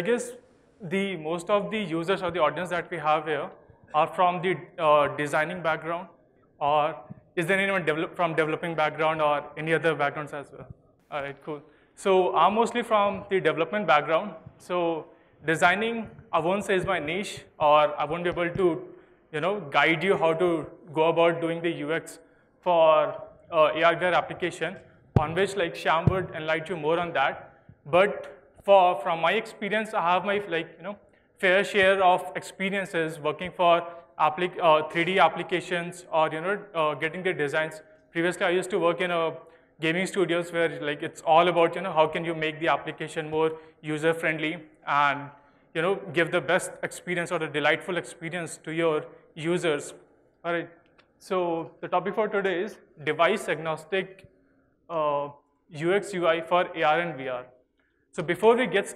I guess most of the users or the audience that we have here are from the designing background, or is there anyone from developing background or any other backgrounds as well? All right, cool. So I'm mostly from the development background. So designing, I won't say is my niche, or I won't be able to, guide you how to go about doing the UX for AR/VR application, on which like Shyam would enlighten you more on that. But from my experience, I have my fair share of experiences working for 3D applications, or getting the designs. Previously, I used to work in a gaming studios where like it's all about how can you make the application more user friendly and give the best experience or the delightful experience to your users. All right. So the topic for today is device agnostic UX UI for AR and VR. So before we get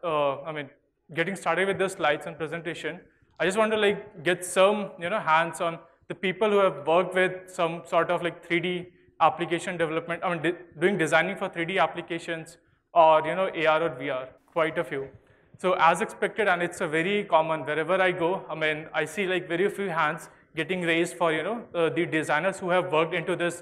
getting started with the slides and presentation, I just want to get some hands on the people who have worked with some sort of 3D application development. Doing designing for 3D applications or AR or VR, quite a few. So as expected, and it's a very common wherever I go. I see very few hands getting raised for the designers who have worked into this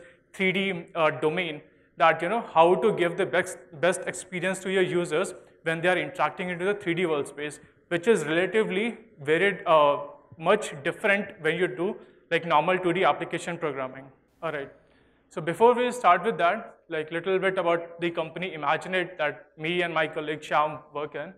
3D domain. That how to give the best experience to your users when they are interacting into the 3D world space, which is relatively very much different when you do normal 2D application programming. All right. So before we start with that, little bit about the company Imaginate that me and my colleague Shyam work in.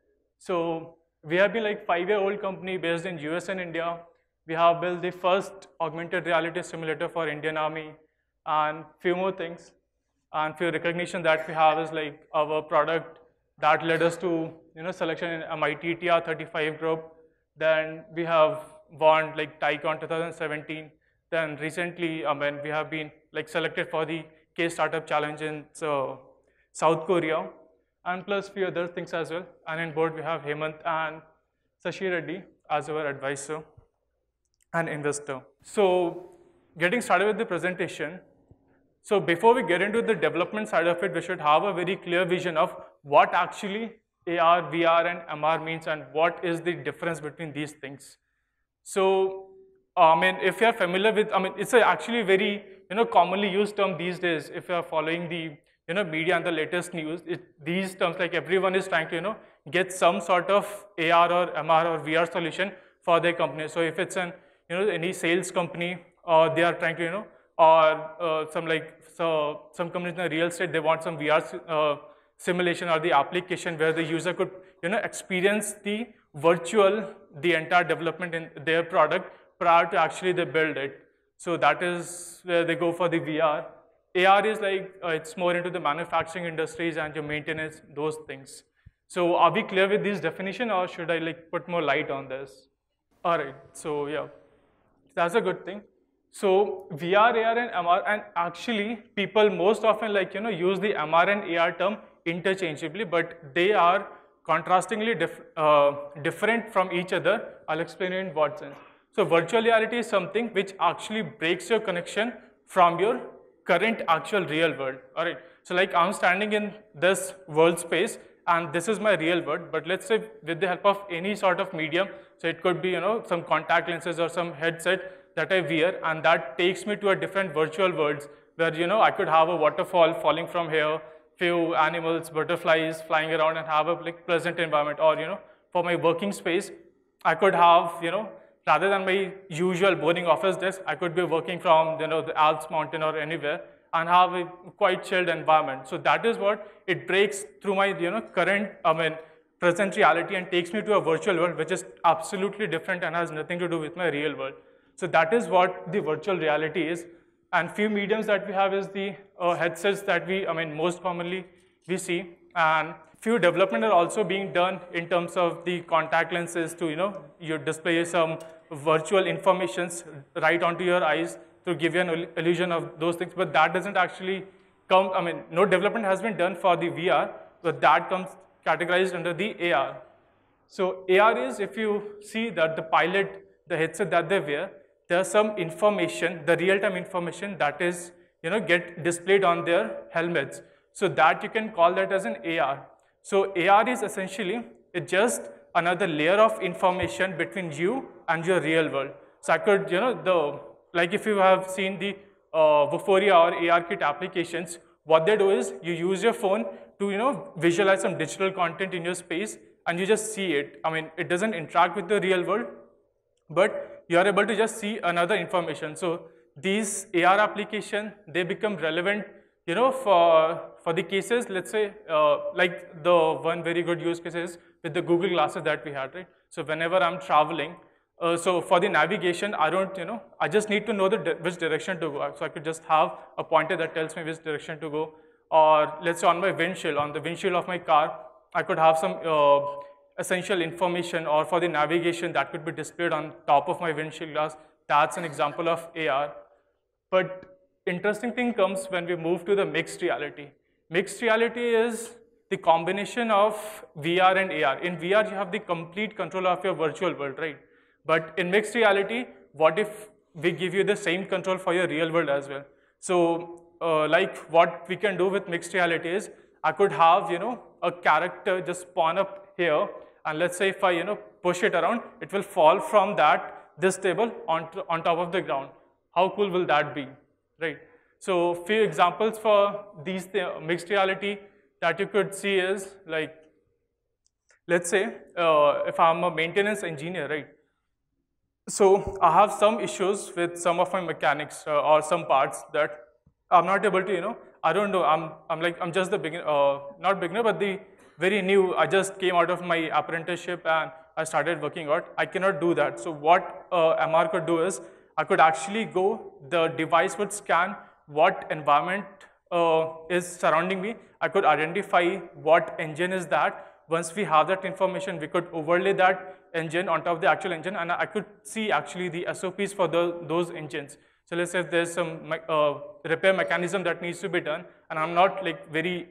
So we have been 5-year-old company based in US and India. We have built the first augmented reality simulator for Indian Army and few more things. And few recognition that we have is our product that led us to selection in MIT TR35 group. Then we have won TiECon 2017. Then recently, we have been selected for the K Startup Challenge in South Korea, and plus few other things as well. And in board we have Hemant and Sashi Reddy as our advisor and investor. So getting started with the presentation. So before we get into the development side of it, we should have a very clear vision of what actually AR, VR, and MR means, and what is the difference between these things. So, if you are familiar with, it's actually very commonly used term these days. If you are following the media and the latest news, these terms everyone is trying to get some sort of AR or MR or VR solution for their company. So if it's an any sales company, or they are trying to or some companies in the real estate, they want some VR simulation or the application where the user could experience the entire development in their product prior to actually they build it. So that is where they go for the VR. AR is it's more into the manufacturing industries and your maintenance, those things. So are we clear with this definition, or should I put more light on this? All right, so yeah, that's a good thing. So VR, AR, and MR, and actually people most often use the MR and AR term interchangeably, but they are contrastingly different from each other. I'll explain in what sense. So virtual reality is something which actually breaks your connection from your current actual real world. All right. So I'm standing in this world space, and this is my real world. But let's say with the help of any sort of medium, so it could be some contact lenses or some headset that I wear, and that takes me to a different virtual worlds where I could have a waterfall falling from here, few animals, butterflies flying around, and have a pleasant environment. Or for my working space, I could have rather than my usual boring office desk, I could be working from the Alps mountain or anywhere and have a quite chilled environment. So that is what it breaks through my current present reality and takes me to a virtual world which is absolutely different and has nothing to do with my real world. So that is what the virtual reality is. And few mediums that we have is the headsets that we, most commonly we see. And few development are also being done in terms of the contact lenses to, you display some virtual informations right onto your eyes to give you an illusion of those things. But that doesn't actually come, no development has been done for the VR, but that comes categorized under the AR. So AR is, if you see that the pilot, the headset that they wear, there's some information, the real-time information that is, get displayed on their helmets. So that you can call that as an AR. So AR is essentially It's just another layer of information between you and your real world. So I could, like if you have seen the Vuforia or ARKit applications, what they do is you use your phone to, visualize some digital content in your space, and you just see it. I mean, it doesn't interact with the real world, but you are able to just see another information. So these AR application, they become relevant, for the cases, let's say, like the one very good use case is with the Google Glasses that we had, right? So whenever I'm traveling, so for the navigation, I don't, I just need to know which direction to go. So I could just have a pointer that tells me which direction to go. Or let's say on my windshield, on the windshield of my car, I could have some essential information, or for the navigation that could be displayed on top of my windshield glass. That's an example of AR. But interesting thing comes when we move to the mixed reality. Mixed reality is the combination of VR and AR. In VR, you have the complete control of your virtual world, right? But in mixed reality, what if we give you the same control for your real world as well? So like what we can do with mixed reality is, I could have, a character just spawn up here, and let's say if I, push it around, it will fall from this table on top of the ground. How cool will that be, right? So few examples for these mixed reality that you could see is like, let's say if I'm a maintenance engineer, right? So I have some issues with some of my mechanics or some parts that I'm not able to, I don't know, I'm just the beginner, not beginner, but the very new, I just came out of my apprenticeship and I started working out. I cannot do that. So what MR could do is, I could actually the device would scan what environment is surrounding me. I could identify what engine is that. Once we have that information, we could overlay that engine on top of the actual engine, and I could see actually the SOPs for those engines. So let's say if there's some repair mechanism that needs to be done, and I'm not like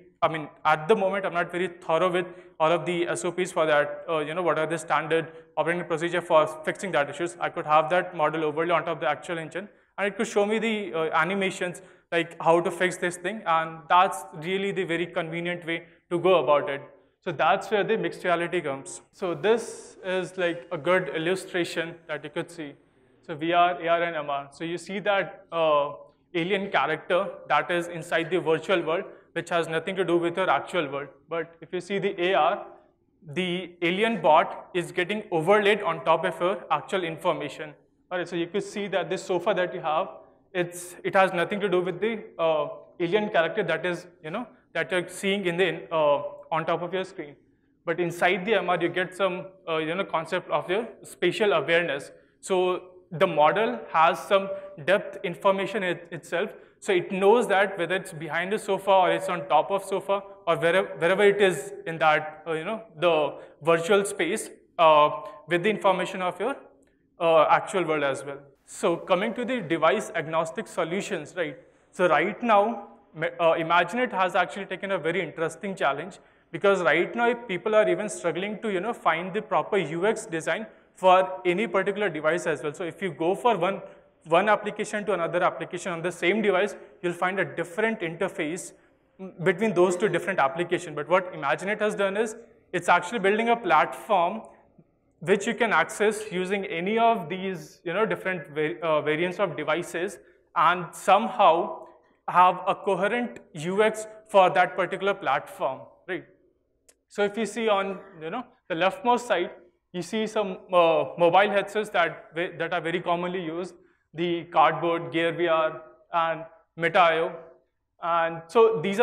at the moment, I'm not very thorough with all of the SOPs for that, what are the standard operating procedure for fixing that issues. I could have that model overlay on top of the actual engine, and it could show me the animations, like how to fix this thing, and that's really the very convenient way to go about it. So that's where the mixed reality comes. So this is like a good illustration that you could see. So VR, AR, and MR. So you see that alien character that is inside the virtual world, which has nothing to do with your actual world. But if you see the AR, the alien bot is getting overlaid on top of your actual information. All right, so you could see that this sofa that you have, it has nothing to do with the alien character that is, that you're seeing in the on top of your screen. But inside the MR, you get some, concept of your spatial awareness. So the model has some depth information itself. So it knows that whether it's behind the sofa or it's on top of sofa or wherever it is in that, the virtual space with the information of your actual world as well. So coming to the device agnostic solutions, right? So right now, Imaginet has actually taken a very interesting challenge, because right now people are even struggling to find the proper UX design for any particular device as well. So if you go for one application to another application on the same device, you'll find a different interface between those two different applications. But what Imaginet has done is, it's actually building a platform which you can access using any of these different variants of devices, and somehow have a coherent UX for that particular platform, right? So if you see on the leftmost side, you see some mobile headsets that are very commonly used, the Cardboard, Gear VR, and Meta.io. And so these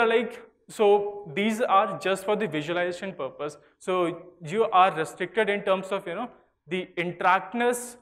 are just for the visualization purpose. So you are restricted in terms of the interactiveness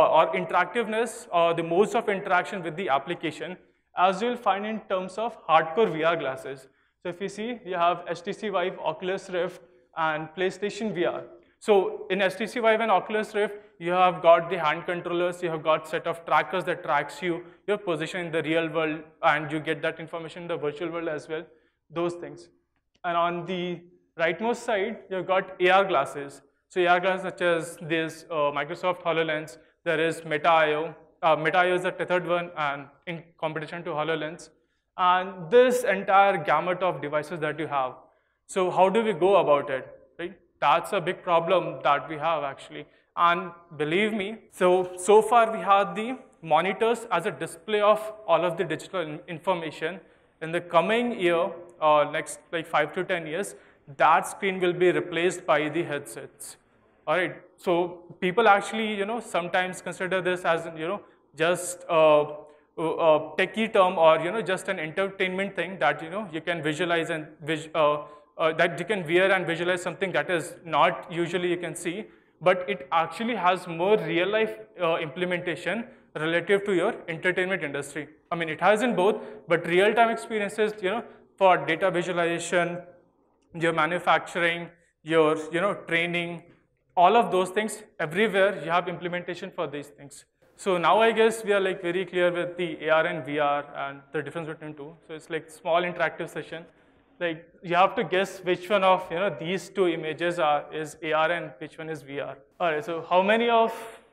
or the modes of interaction with the application, as you'll find in terms of hardcore VR glasses. So if you see, you have HTC Vive, Oculus Rift, and PlayStation VR. So in HTC Vive and Oculus Rift, you have got the hand controllers, you have got set of trackers that tracks your position in the real world, and you get that information in the virtual world as well, those things. And on the rightmost side, you've got AR glasses. So AR glasses such as this Microsoft HoloLens, there is Meta.io. Meta.io is the tethered one and in competition to HoloLens. And this entire gamut of devices that you have. So how do we go about it, right? that's a big problem that we have actually. And believe me, so far we have the monitors as a display of all of the digital information. In the coming year, next like 5 to 10 years, that screen will be replaced by the headsets. All right, so people actually, sometimes consider this as, just a techie term or, just an entertainment thing that, you can visualize and that you can wear and visualize something that is not usually you can see, but it actually has more real life implementation relative to your entertainment industry. I mean, it has in both, but real-time experiences, for data visualization, your manufacturing, your, training, all of those things, everywhere you have implementation for these things. So now I guess we are like very clear with the AR and VR and the difference between two. So it's like small interactive session. Like you have to guess which one of these two images is AR and which one is VR. All right, so how many of,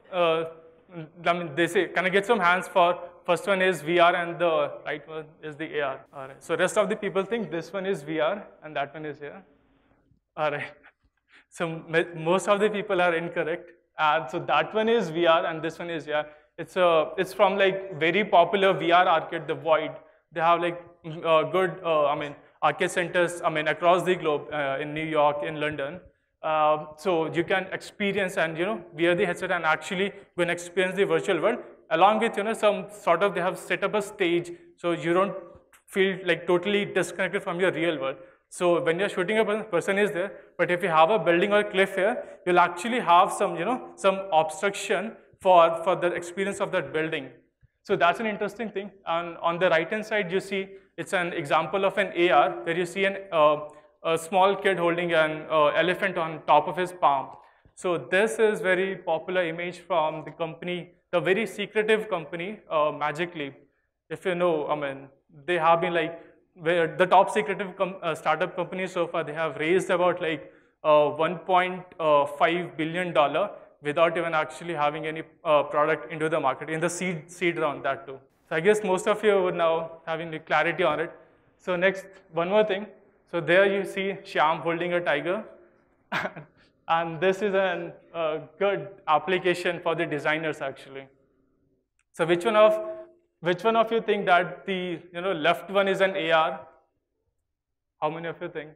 they say, can I get some hands for first one is VR and the right one is the AR? All right, so rest of the people think this one is VR and that one is AR. All right, so most of the people are incorrect. And so that one is VR and this one is VR. It's from like very popular VR arcade, the Void. They have like good, arcade centers, across the globe, in New York, in London. So you can experience and, wear the headset and actually go and experience the virtual world. Along with, some sort of, they have set up a stage so you don't feel like totally disconnected from your real world. So when you're shooting, a person is there, but if you have a building or a cliff here, you'll actually have some, some obstruction for the experience of that building. So that's an interesting thing. And on the right-hand side, you see it's an example of an AR where you see a small kid holding an elephant on top of his palm. So this is very popular image from the company, the very secretive company, Magic Leap. If you know, they have been like, where the top secretive startup companies so far, they have raised about like $1.5 billion without even actually having any product into the market, in the seed round, that too. So I guess most of you would now having the clarity on it. So next, one more thing. So there you see Shyam holding a tiger. And this is a good application for the designers actually. So which one of you think that the left one is an AR? How many of you think?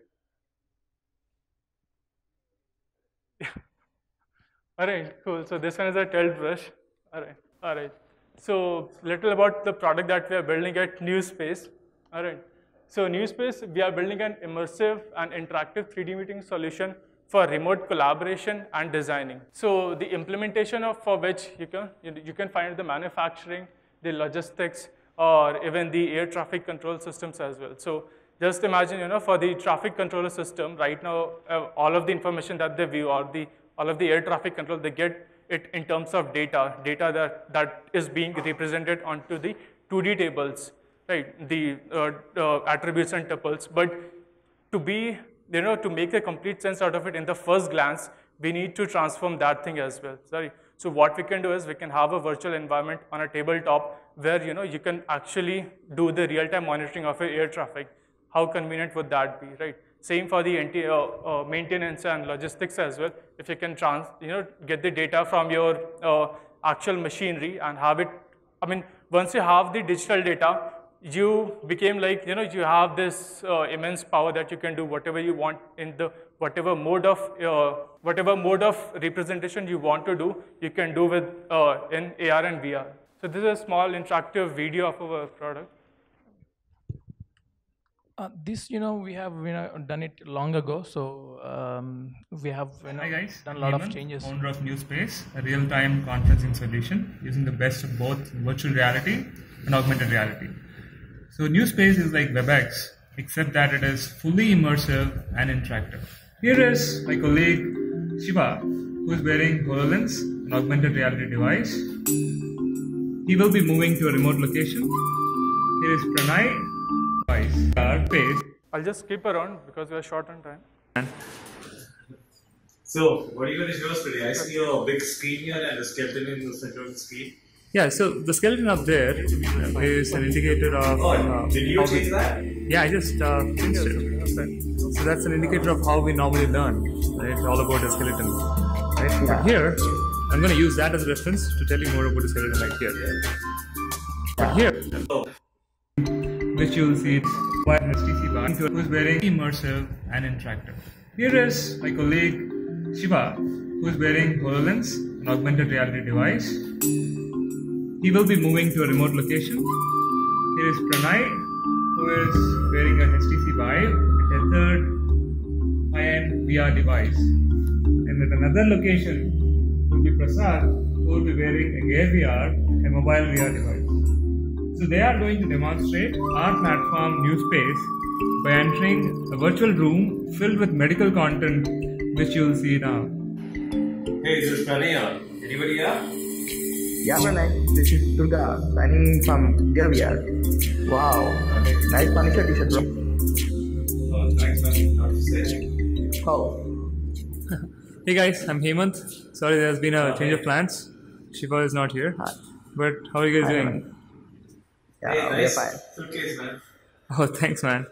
All right, cool. So this one is a tilt brush. All right. So little about the product that we are building at NewSpace. All right. So NewSpace, we are building an immersive and interactive 3D meeting solution for remote collaboration and designing. So the implementation for which you can find the manufacturing, the logistics, or even the air traffic control systems as well. So just imagine, for the traffic controller system, right now, all of the information that they view, or all of the air traffic control, they get it in terms of data that is being represented onto the 2D tables, right? The attributes and tuples. But to make a complete sense out of it in the first glance, we need to transform that thing as well. So what we can do is we can have a virtual environment on a tabletop where you can actually do the real-time monitoring of your air traffic. How convenient would that be, right? Same for the maintenance and logistics as well. If you can get the data from your actual machinery and have it, once you have the digital data, you became like, you have this immense power that you can do whatever you want in the whatever mode of representation you want to do, you can do with in AR and VR. So this is a small interactive video of our product. This, we have done it long ago, so we have Hi guys, done a lot of changes. Founder of NewSpace, a real-time conferencing solution using the best of both virtual reality and augmented reality. So NewSpace is like WebEx, except that it is fully immersive and interactive. Here is my colleague Shiva, who is wearing HoloLens, an augmented reality device. He will be moving to a remote location. Here is Pranay. I'll just skip around because we are short on time. So, what are you going to show us today? I see a big screen here and a skeleton in the center of the screen. Yeah, so the skeleton up there is an indicator of. Did you change that? Yeah, I just changed it. So that's an indicator of how we normally learn, right? All about a skeleton. Right? But here, I'm going to use that as a reference to tell you more about the skeleton right here. But here, which you'll see by HTC Vive, who is wearing immersive and interactive. Here is my colleague Shiva, who is wearing HoloLens, an augmented reality device. He will be moving to a remote location. Here is Pranay, who is wearing a HTC Vive, a tethered high-end VR device. And at another location will be Prasad, who will be wearing a Gear VR, a mobile VR device. So they are going to demonstrate our platform NewSpace by entering a virtual room filled with medical content, which you will see now. Hey, this is Pranay. Anybody here? Yeah, Pranay. This is Durga signing from Gear VR. Wow, nice furniture t-shirt, bro. Thanks, man. Not to say. Oh, Hey guys, I'm Hemant. Sorry, there's been a change of plans. Shiva is not here. But how are you guys Hi, doing? Hemant. Yeah, Hey, we're nice fine. suitcase, man. Oh, thanks, man.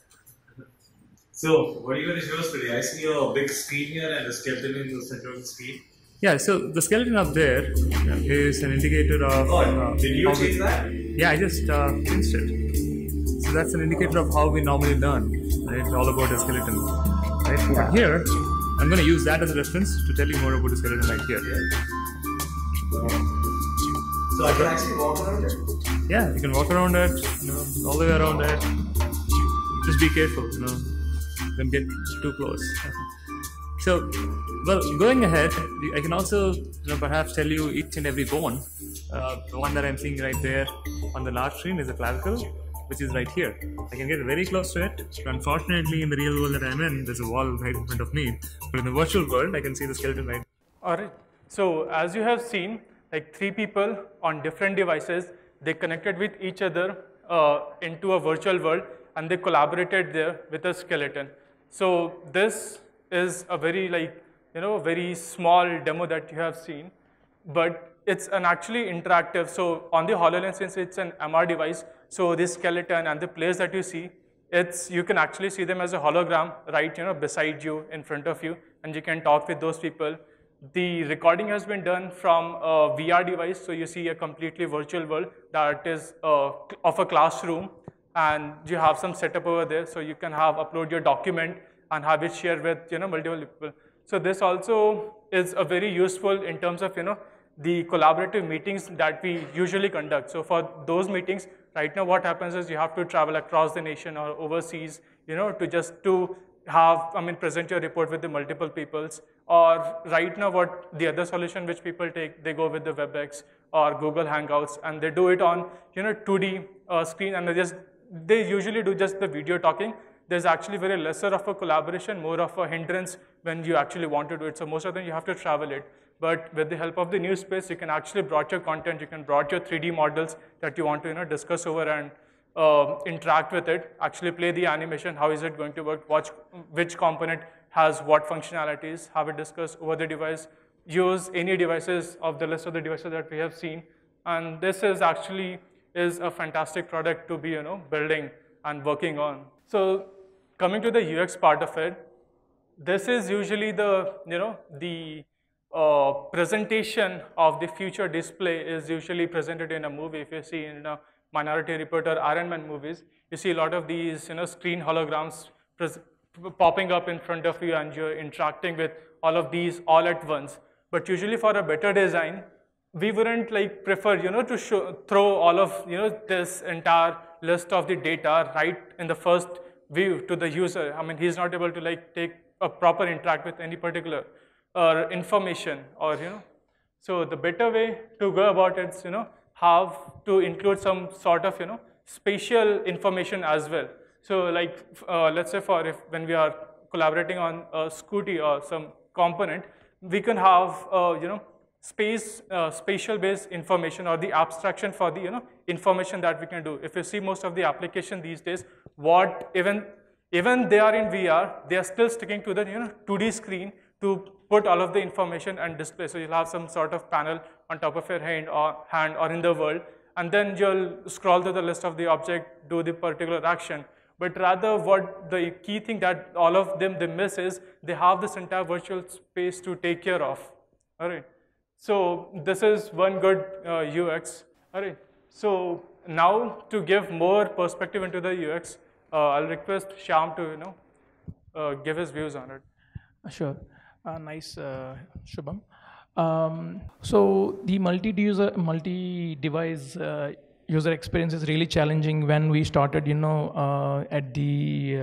So, what are you going to show us today? I see a big screen here and a skeleton in the center of the screen. Yeah, so the skeleton up there is an indicator of. Did you how we- change that? Yeah, I just changed it. So that's an indicator of how we normally learn, right? All about a skeleton. Right? Yeah. But here, I'm going to use that as a reference to tell you more about the skeleton right here. So, I can actually walk around it? Yeah, you can walk around it, all the way around it. Just be careful, don't get too close. So, well, going ahead, I can also perhaps tell you each and every bone. The one that I'm seeing right there on the large screen is a clavicle, which is right here. I can get very close to it. But unfortunately, in the real world that I'm in, there's a wall right in front of me. But in the virtual world, I can see the skeleton right. All right. So as you have seen, like 3 people on different devices, they connected with each other into a virtual world, and they collaborated there with a skeleton. So this is a very very small demo that you have seen, but it's an actually interactive. So on the HoloLens, since it's an MR device, so this skeleton and the players that you see, you can actually see them as a hologram right beside you, in front of you, and you can talk with those people. The recording has been done from a VR device, so you see a completely virtual world that is of a classroom, and you have some setup over there, so you can upload your document and have it shared with multiple people. So this also is a very useful in terms of the collaborative meetings that we usually conduct. So for those meetings, right now what happens is you have to travel across the nation or overseas, to present your report with the multiple peoples. Or right now what the other solution which people take, they go with the WebEx or Google Hangouts, and they do it on 2D screen, and they usually do just the video talking. There's actually very lesser of a collaboration, more of a hindrance when you actually want to do it. So most of them you have to travel it. But with the help of the NewSpace, you can actually brought your content, you can brought your 3D models that you want to discuss over and interact with it, actually play the animation, how is it going to work, watch which component has what functionalities, have it discussed over the device, use any devices of the list of the devices that we have seen. And this is actually a fantastic product to be building and working on. So coming to the UX part of it, this is usually the presentation of the future display is usually presented in a movie. If you see in a Minority Report or Iron Man movies, you see a lot of these screen holograms popping up in front of you, and you're interacting with all of these all at once. But usually for a better design, we wouldn't prefer to throw all of this entire list of the data right in the first view to the user. I mean, he's not able to take a proper interact with any particular information, or so the better way to go about it is have to include some sort of spatial information as well. So let's say when we are collaborating on a Scooty or some component, we can have spatial based information, or the abstraction for the information that we can do. If you see most of the application these days, even they are in VR, they are still sticking to the 2D screen to put all of the information and display. So you'll have some sort of panel on top of your hand or in the world, and then you'll scroll through the list of the object, do the particular action. But rather, what the key thing that all of them they miss is they have this entire virtual space to take care of. All right. So this is one good UX. All right. So now to give more perspective into the UX, I'll request Shyam to give his views on it. Sure. Nice, Shubham. So the multi-device user experience is really challenging when we started, at the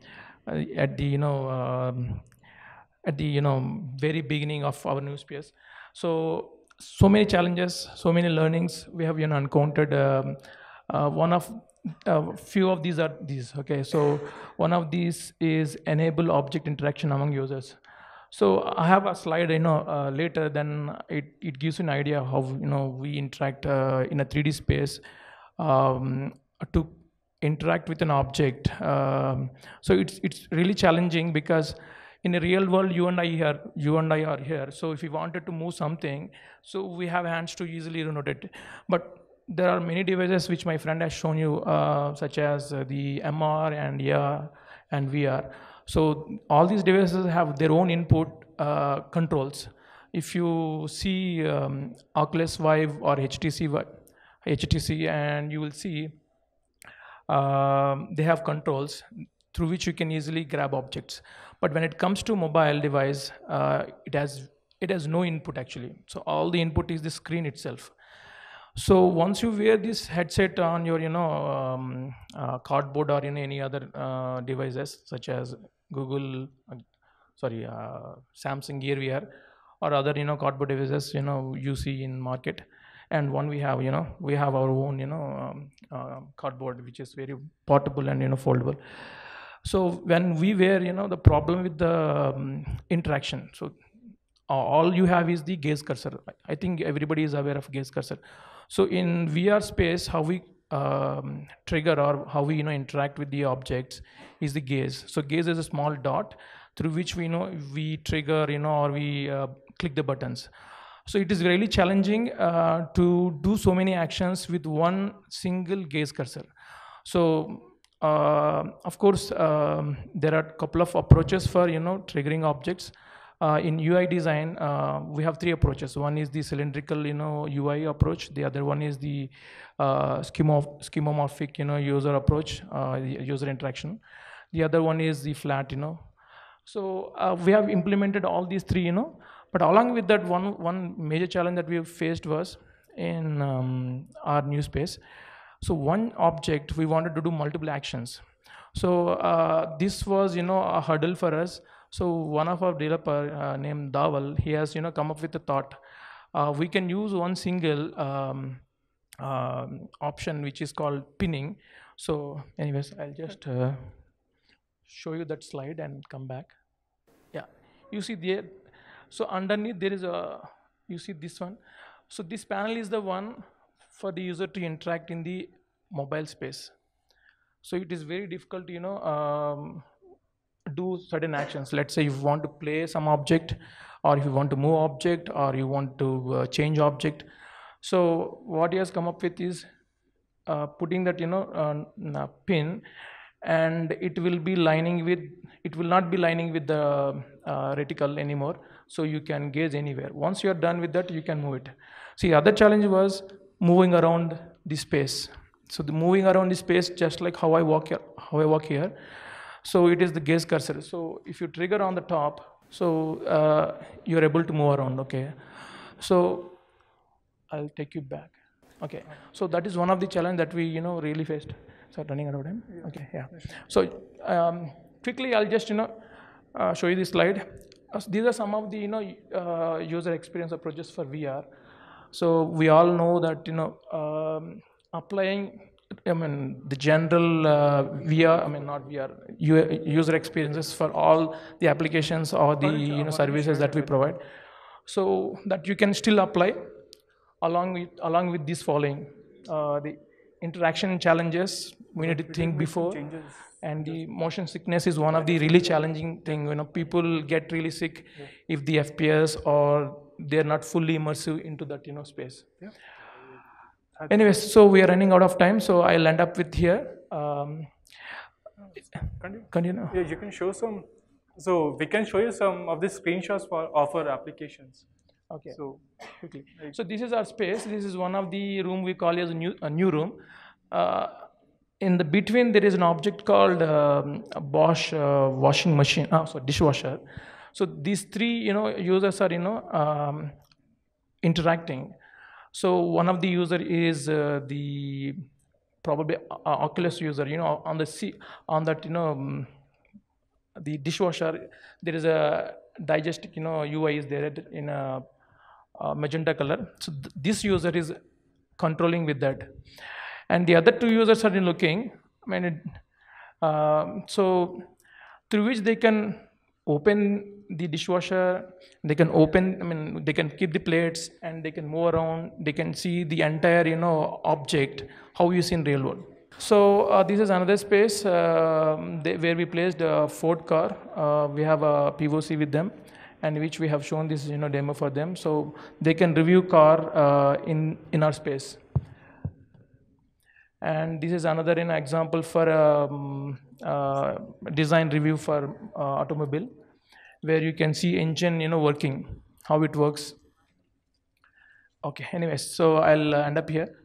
very beginning of our new space. So many challenges, so many learnings we have encountered. One of few of these are these. Okay, so one of these is enable object interaction among users. So I have a slide, later. Then it gives you an idea how we interact in a 3D space to interact with an object. So it's really challenging because in the real world, you and I are here. So if we wanted to move something, so we have hands to easily rotate it. But there are many devices which my friend has shown you, such as the MR and AR and VR. So all these devices have their own input controls. If you see Oculus Vive or HTC, and you will see they have controls through which you can easily grab objects. But when it comes to mobile device, it has no input actually. So all the input is the screen itself. So once you wear this headset on your cardboard or any other devices such as Google, Samsung Gear VR or other cardboard devices you see in market, and one we have our own cardboard which is very portable and foldable. So when we wear the problem with the interaction, so all you have is the gaze cursor. I think everybody is aware of gaze cursor. So in VR space, how we trigger or how we interact with the objects is the gaze. So gaze is a small dot through which we trigger or we click the buttons. So it is really challenging to do so many actions with one single gaze cursor. So of course there are a couple of approaches for triggering objects. In UI design, we have three approaches. One is the cylindrical, UI approach. The other one is the schemomorphic, user approach, user interaction. The other one is the flat, So we have implemented all these three, But along with that, one major challenge that we have faced was in our new space. So one object, we wanted to do multiple actions. So this was, a hurdle for us. So one of our developer named Dawal, he has come up with a thought. We can use one single option which is called pinning. So anyways, I'll just show you that slide and come back. Yeah, you see there. So underneath there is you see this one. So this panel is the one for the user to interact in the mobile space. So it is very difficult to do certain actions. Let's say you want to play some object, or if you want to move object, or you want to change object. So what he has come up with is putting that pin, and it will not be lining with the reticle anymore. So you can gaze anywhere. Once you are done with that, you can move it. See, other challenge was moving around the space. So the moving around the space, just like how I walk here. So it is the gaze cursor. So if you trigger on the top, so you're able to move around. Okay. So I'll take you back. Okay. So that is one of the challenge that we really faced. So running out of time. Okay. Yeah. So quickly, I'll just show you this slide. These are some of the user experience approaches for VR. So we all know that applying the general user experiences for all the applications or the services that we provide, so that you can still apply along with this following the interaction challenges. We need to think before. And the motion sickness is one of the really challenging thing. People get really sick if the FPS or they're not fully immersive into that, space. Yeah. Anyways, so we are running out of time, so I'll end up with here. Continue. Yeah, you can show some. So we can show you some of the screenshots of our applications. Okay. So Quickly. So this is our space. This is one of the room we call as a new room. In the between, there is an object called a Bosch washing machine. Dishwasher. So these three, users are, interacting. So one of the user is the probably Oculus user. On that, the dishwasher, there is a digestic, UI is there in a magenta color. So this user is controlling with that, and the other two users are looking. So through which they can open the dishwasher, they can they can keep the plates and they can move around. They can see the entire, object how you see in real world. So this is another space where we placed a Ford car. We have a POC with them, and which we have shown this demo for them, so they can review car in our space. And this is another example for design review for automobile, where you can see engine working, how it works. Okay, anyways, so I'll end up here.